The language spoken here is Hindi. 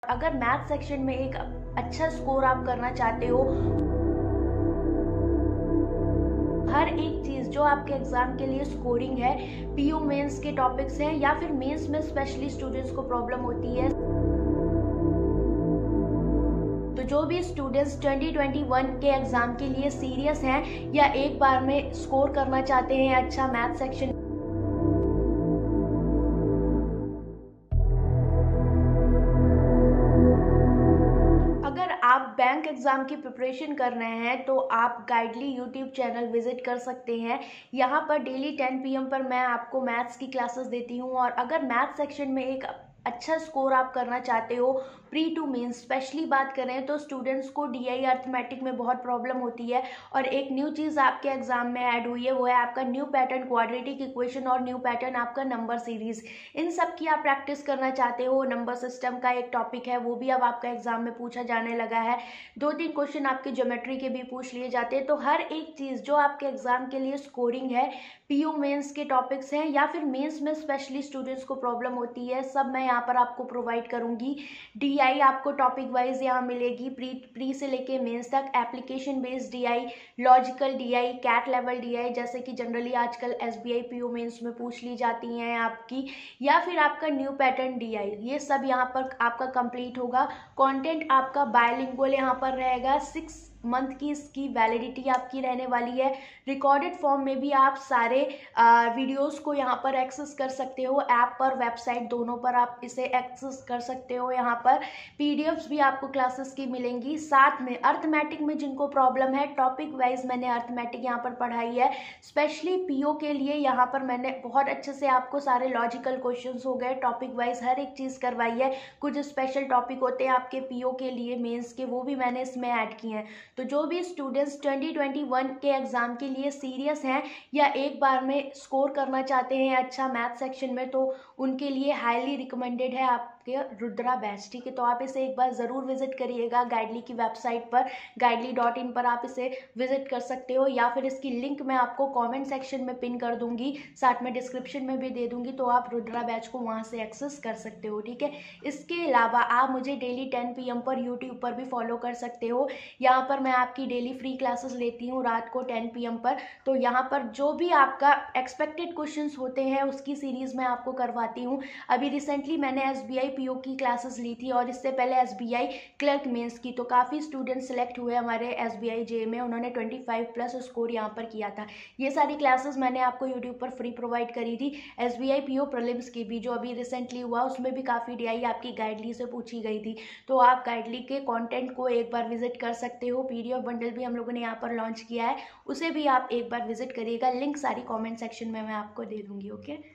अगर मैथ सेक्शन में एक अच्छा स्कोर आप करना चाहते हो, हर एक चीज़ जो आपके एग्ज़ाम के लिए स्कोरिंग है, पीयू मेंस के टॉपिक्स हैं या फिर मेंस में स्पेशली स्टूडेंट्स को प्रॉब्लम होती है, तो जो भी स्टूडेंट्स 2021 के एग्ज़ाम के लिए सीरियस हैं या एक बार में स्कोर करना चाहते हैं अच्छा मैथ सेक्शन, अगर आप बैंक एग्ज़ाम की प्रिपरेशन कर रहे हैं तो आप गाइडली यूट्यूब चैनल विजिट कर सकते हैं। यहाँ पर डेली 10 PM पर मैं आपको मैथ्स की क्लासेस देती हूँ, और अगर मैथ सेक्शन में एक अच्छा स्कोर आप करना चाहते हो प्री टू मेंस, स्पेशली बात करें तो स्टूडेंट्स को डीआई अर्थमेटिक में बहुत प्रॉब्लम होती है, और एक न्यू चीज़ आपके एग्जाम में ऐड हुई है, वो है आपका न्यू पैटर्न क्वाड्रेटिक इक्वेशन और न्यू पैटर्न आपका नंबर सीरीज। इन सब की आप प्रैक्टिस करना चाहते हो। नंबर सिस्टम का एक टॉपिक है, वो भी अब आपका एग्जाम में पूछा जाने लगा है। 2-3 क्वेश्चन आपके ज्योमेट्री के भी पूछ लिए जाते हैं। तो हर एक चीज़ जो आपके एग्जाम के लिए स्कोरिंग है, पीयू मेंस के टॉपिक्स हैं या फिर मेंस में स्पेशली स्टूडेंट्स को प्रॉब्लम होती है, सब मैं यहाँ पर आपको प्रोवाइड करूँगी। डीआई आपको टॉपिक वाइज यहाँ मिलेगी, प्री से लेके मेंस तक, application based DI, logical DI, CAT level DI जैसे कि जनरली आजकल एसबीआई पीयू मेंस में पूछ ली जाती हैं आपकी, या फिर आपका न्यू पैटर्न डीआई, ये सब यहाँ पर आपका कंप्लीट होगा। कंटेंट आपका बायलिंगुअल यहाँ पर रहेगा। 6 मंथ की इसकी वैलिडिटी आपकी रहने वाली है। रिकॉर्डेड फॉर्म में भी आप सारे वीडियोस को यहाँ पर एक्सेस कर सकते हो, ऐप पर वेबसाइट दोनों पर आप इसे एक्सेस कर सकते हो। यहाँ पर पीडीएफ्स भी आपको क्लासेस की मिलेंगी। साथ में अर्थमेटिक में जिनको प्रॉब्लम है, टॉपिक वाइज मैंने अर्थमेटिक यहाँ पर पढ़ाई है, स्पेशली पीओ के लिए यहाँ पर मैंने बहुत अच्छे से आपको सारे लॉजिकल क्वेश्चंस हो गए, टॉपिक वाइज हर एक चीज़ करवाई है। कुछ स्पेशल टॉपिक होते हैं आपके पीओ के लिए मेंस के, वो भी मैंने इसमें ऐड किए हैं। तो जो भी स्टूडेंट्स 2021 के एग्ज़ाम के लिए सीरियस हैं या एक बार में स्कोर करना चाहते हैं अच्छा मैथ सेक्शन में, तो उनके लिए हाईली रिकमेंडेड है आपके रुद्रा बैच। ठीक है, तो आप इसे एक बार ज़रूर विजिट करिएगा गाइडली की वेबसाइट पर, gaidly.in पर आप इसे विजिट कर सकते हो, या फिर इसकी लिंक मैं आपको कमेंट सेक्शन में पिन कर दूंगी, साथ में डिस्क्रिप्शन में भी दे दूंगी, तो आप रुद्रा बैच को वहाँ से एक्सेस कर सकते हो। ठीक है, इसके अलावा आप मुझे डेली 10 PM पर यूट्यूब पर भी फॉलो कर सकते हो। यहाँ पर मैं आपकी डेली फ्री क्लासेस लेती हूँ रात को 10 PM पर, तो यहाँ पर जो भी आपका एक्सपेक्टेड क्वेश्चंस होते हैं उसकी सीरीज़ मैं आपको करवाती हूँ। अभी रिसेंटली मैंने एसबीआई पीओ की क्लासेस ली थी, और इससे पहले एसबीआई क्लर्क मेंस की, तो काफ़ी स्टूडेंट सेलेक्ट हुए हमारे एसबीआई जे में, उन्होंने 25+ स्कोर यहाँ पर किया था। ये सारी क्लासेस मैंने आपको यूट्यूब पर फ्री प्रोवाइड करी थी। एसबीआई पीओ प्रीलिम्स की भी जो अभी रिसेंटली हुआ, उसमें भी काफ़ी डीआई आपकी गाइडली से पूछी गई थी, तो आप गाइडली के कंटेंट को एक बार विजिट कर सकते हो। पीडीएफ बंडल भी हम लोगों ने यहाँ पर लॉन्च किया है, उसे भी आप एक बार विजिट करिएगा। लिंक सारी कमेंट सेक्शन में मैं आपको दे दूँगी। ओके।